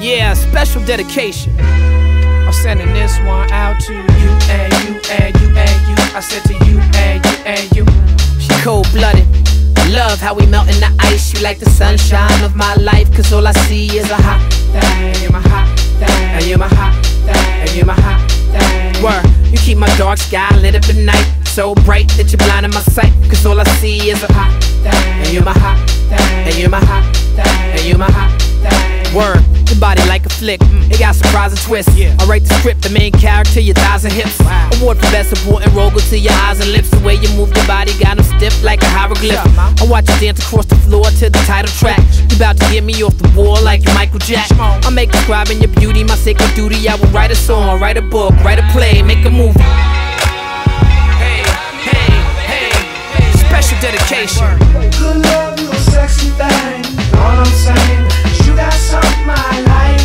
Yeah, special dedication. I'm sending this one out to you and you and you and you. I said to you and you and you. She cold-blooded. I love how we melt in the ice. You like the sunshine of my life, cause all I see is a hot thing. You're my hot thing. And you're my hot thing. And you're my hot thing. Word, you keep my dark sky lit up at night, so bright that you're blinding my sight, cause all I see is a hot thing. And you're my hot thing. And you're my hot thing. And you're my hot thing. Word, your body like a flick, it got surprising twists. I write the script, the main character, your thighs and hips. Award for best supporting role go to your eyes and lips. The way you move your body got them stiff like a hieroglyph. I watch you dance across the floor to the title track. You about to get me off the wall like Michael Jack. I make describing your beauty my sacred duty. I will write a song, write a book, write a play, make a movie. Hey, hey, hey, special dedication. Good love, you a sexy thing. All I'm saying, you got something I like.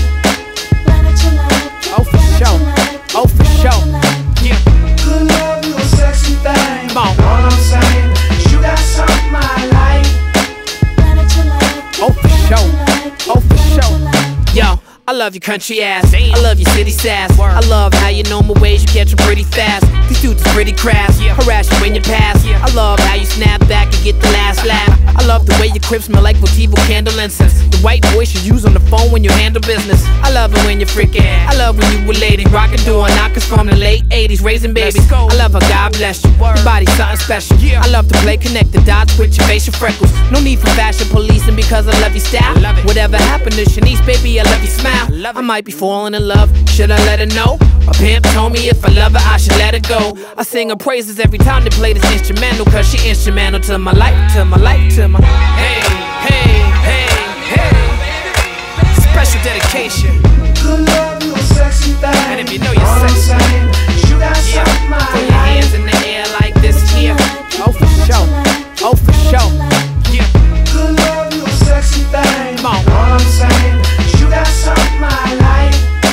Oh for sure, oh for sure. Yeah. Good love, you a sexy thing. Come on. All I'm saying, you got something I like. Oh for sure, oh for sure. Yo, I love your country ass, I love your city sass. I love how you know my ways, you catch them pretty fast. These dudes is pretty crass, harass you when you pass. I love how you snap back and get the last laugh. I love the way your crib smell like Votivo candle incense. The white voice you use on the phone when you handle business. I love it when you're freaking. I love when you were lady, rockin' door knockers from the late 80s, raising babies. I love how God bless you, your body's something special. I love to play connect the dots with your facial freckles. No need for fashion policing because I love your style. Whatever happened to Shanice, baby, I love your smile. I might be falling in love, should I let her know? My pimp told me if I love her, I should let her go. I sing her praises every time they play this instrumental, cause she instrumental to my life, to my life, to my. Hey, hey, hey, hey. Special dedication. Good love, you a sexy thing. And if you know you're all sexy, I'm saying, you got something I throw your hands in the air like this here. Oh for sure, oh for sure. Yeah. Good love, you a sexy thing. Come on. All I'm saying, you got something I like.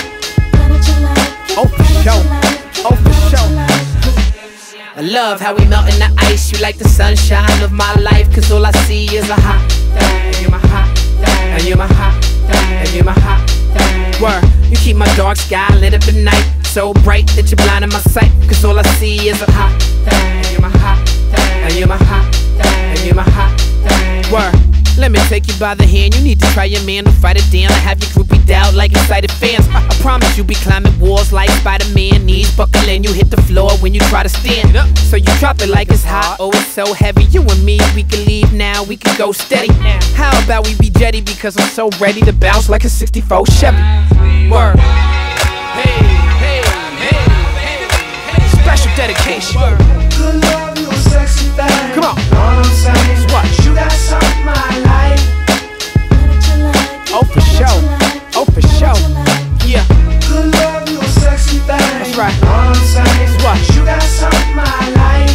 Oh for sure, oh for sure. I love how we melt in the ice. You like the sunshine of my life, cause all I see is a hot thing. You're my hot thing. And you're my hot thing. And you're my hot thing. Word, you keep my dark sky lit up at night, so bright that you're blinding my sight, cause all I see is a hot thing. You're my hot thing. And you're my hot thing. And you're my hot thing. Word, let me take you by the hand. You need to try your man to fight it down. I have your groupie out like excited fans. I promise you be climbing walls like Spider-Man. Knees buckle and you hit the floor when you try to stand up. So you drop it like it's hot. Oh, it's so heavy. You and me, we can leave now. We can go steady. How about we be jetty, because I'm so ready to bounce like a 64 Chevy. Word. Hey, hey, hey, hey. Special dedication. Good love, you a sexy thing. Come on. All I'm saying is what? You got something I like. Oh for sure, oh for sure. Yeah. Good love, you a sexy thing. That's right. All I'm saying is what? You got something I like.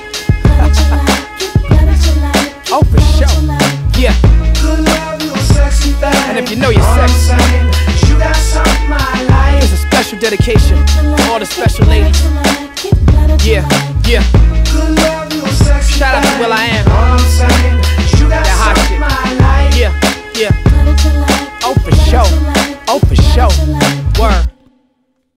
Oh for sure. Yeah. Good love, you a sexy thing. And if you know you're all I'm sexy, saying, you got something I like. it's a special dedication to all the special ladies. Yeah, yeah.